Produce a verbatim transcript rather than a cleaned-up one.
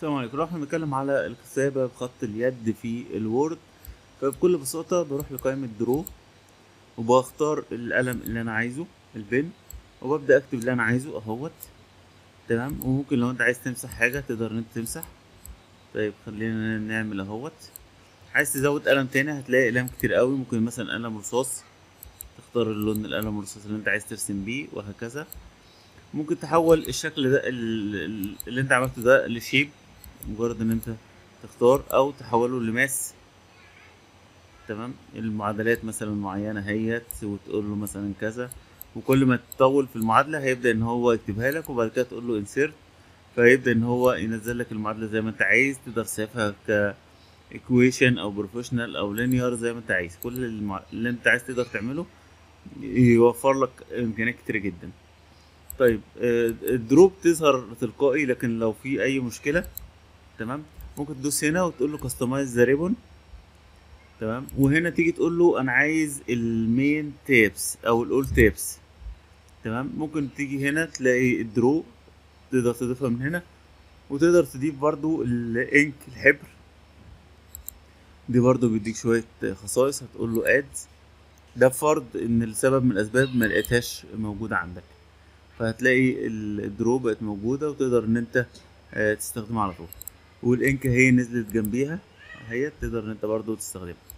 السلام عليكم. راح نتكلم على الكتابة بخط اليد في الوورد. فبكل بساطة بروح لقائمة درو وبختار القلم اللي أنا عايزه، البن، وببدأ أكتب اللي أنا عايزه أهوت. تمام. وممكن لو أنت عايز تمسح حاجة تقدر إن أنت تمسح. طيب خلينا نعمل أهوت. عايز تزود قلم تاني هتلاقي أقلام كتير قوي، ممكن مثلا قلم رصاص، تختار اللون القلم الرصاص اللي أنت عايز ترسم بيه وهكذا. ممكن تحول الشكل ده ال- ال- اللي أنت عملته ده لشيب، مجرد ان انت تختار، او تحوله لماس. تمام. المعادلات مثلا معينة هيت وتقول له مثلا كذا، وكل ما تطول في المعادلة هيبدأ ان هو يكتبها لك، وبعد كده تقول له انسيرت فيبدأ ان هو ينزل لك المعادلة زي ما انت عايز. تقدر تسيبها ك equation او بروفيشنال او linear زي ما انت عايز. كل المع... اللي انت عايز تقدر تعمله، يوفر لك امكانيات كتير جدا. طيب آه، الدروب تظهر تلقائي، لكن لو في اي مشكلة، تمام، ممكن تدوس هنا وتقول له كاستمايز ذا ريبون. تمام. وهنا تيجي تقول له انا عايز المين تيبس او الاول تيبس. تمام. ممكن تيجي هنا تلاقي الدرو، تقدر تضيفها من هنا، وتقدر تضيف برضو الانك الحبر. دي برضو بيديك شوية خصائص، هتقول له اد. ده بفرض ان السبب من الاسباب ما لقيتهاش موجودة عندك، فهتلاقي الدرو بقت موجودة وتقدر ان انت آه، تستخدمها على طول. والانك هي نزلت جنبيها، هي تقدر ان انت برضو تستخدمها.